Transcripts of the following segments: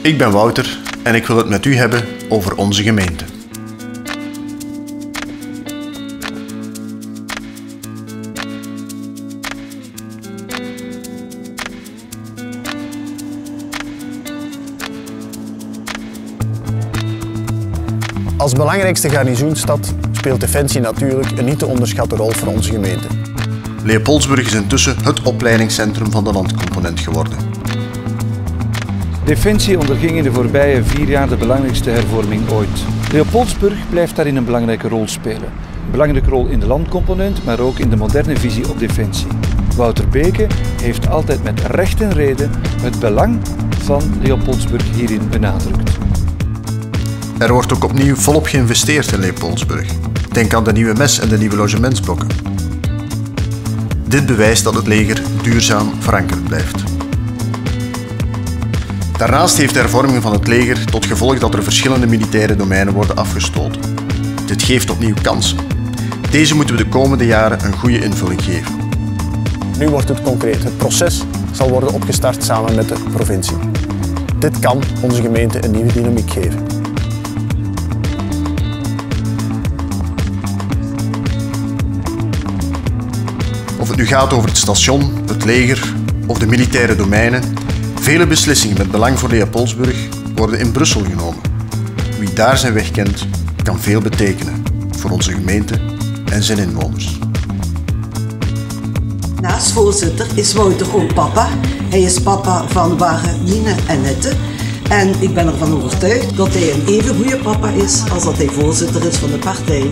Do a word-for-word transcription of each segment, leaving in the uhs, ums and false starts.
Ik ben Wouter en ik wil het met u hebben over onze gemeente. Als belangrijkste garnizoensstad speelt Defensie natuurlijk een niet te onderschatte rol voor onze gemeente. Leopoldsburg is intussen het opleidingscentrum van de landcomponent geworden. Defensie onderging in de voorbije vier jaar de belangrijkste hervorming ooit. Leopoldsburg blijft daarin een belangrijke rol spelen. Een belangrijke rol in de landcomponent, maar ook in de moderne visie op defensie. Wouter Beke heeft altijd met recht en reden het belang van Leopoldsburg hierin benadrukt. Er wordt ook opnieuw volop geïnvesteerd in Leopoldsburg. Denk aan de nieuwe mes en de nieuwe logementsblokken. Dit bewijst dat het leger duurzaam verankerd blijft. Daarnaast heeft de hervorming van het leger tot gevolg dat er verschillende militaire domeinen worden afgestoten. Dit geeft opnieuw kansen. Deze moeten we de komende jaren een goede invulling geven. Nu wordt het concreet. Het proces zal worden opgestart samen met de provincie. Dit kan onze gemeente een nieuwe dynamiek geven. Of het nu gaat over het station, het leger of de militaire domeinen, vele beslissingen met belang voor Leopoldsburg worden in Brussel genomen. Wie daar zijn weg kent, kan veel betekenen voor onze gemeente en zijn inwoners. Naast voorzitter is Wouter ook papa. Hij is papa van Ware, Nine en Nette. En ik ben ervan overtuigd dat hij een even goede papa is als dat hij voorzitter is van de partij.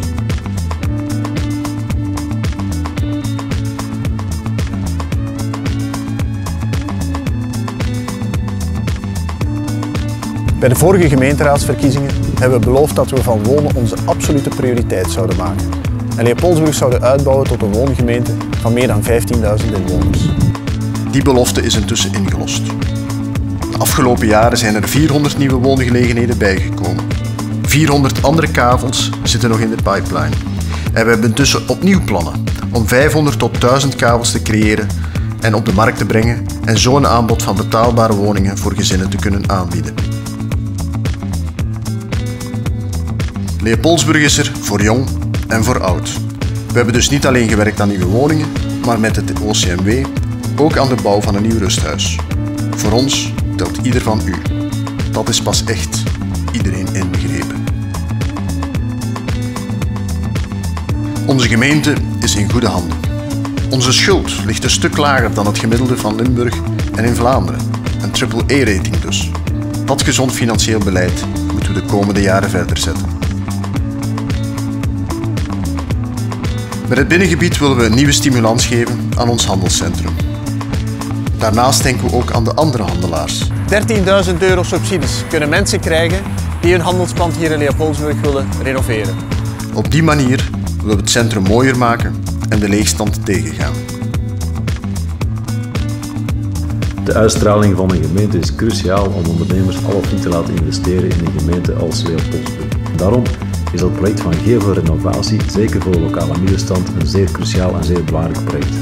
Bij de vorige gemeenteraadsverkiezingen hebben we beloofd dat we van wonen onze absolute prioriteit zouden maken. En Leopoldsburg zouden uitbouwen tot een woongemeente van meer dan vijftienduizend inwoners. Die belofte is intussen ingelost. De afgelopen jaren zijn er vierhonderd nieuwe woongelegenheden bijgekomen. vierhonderd andere kavels zitten nog in de pipeline. En we hebben intussen opnieuw plannen om vijfhonderd tot duizend kavels te creëren en op de markt te brengen en zo een aanbod van betaalbare woningen voor gezinnen te kunnen aanbieden. Leopoldsburg is er voor jong en voor oud. We hebben dus niet alleen gewerkt aan nieuwe woningen, maar met het O C M W ook aan de bouw van een nieuw rusthuis. Voor ons telt ieder van u. Dat is pas echt iedereen inbegrepen. Onze gemeente is in goede handen. Onze schuld ligt een stuk lager dan het gemiddelde van Limburg en in Vlaanderen. Een triple E rating dus. Dat gezond financieel beleid moeten we de komende jaren verder zetten. Met het binnengebied willen we een nieuwe stimulans geven aan ons handelscentrum. Daarnaast denken we ook aan de andere handelaars. dertienduizend euro subsidies kunnen mensen krijgen die hun handelspand hier in Leopoldsburg willen renoveren. Op die manier willen we het centrum mooier maken en de leegstand tegengaan. De uitstraling van een gemeente is cruciaal om ondernemers al of niet te laten investeren in een gemeente als Leopoldsburg. Daarom is dat project van gevelrenovatie, zeker voor de lokale middenstand, een zeer cruciaal en zeer belangrijk project.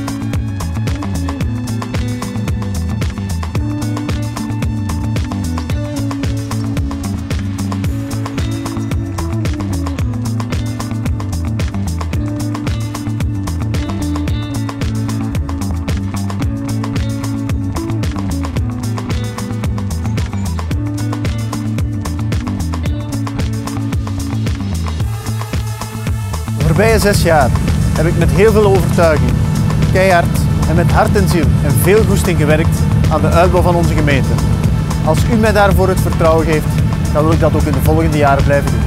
De voorbije zes jaar heb ik met heel veel overtuiging, keihard en met hart en ziel en veel goesting gewerkt aan de uitbouw van onze gemeente. Als u mij daarvoor het vertrouwen geeft, dan wil ik dat ook in de volgende jaren blijven doen.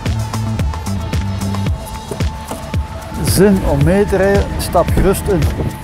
Zin om mee te rijden, stap gerust in.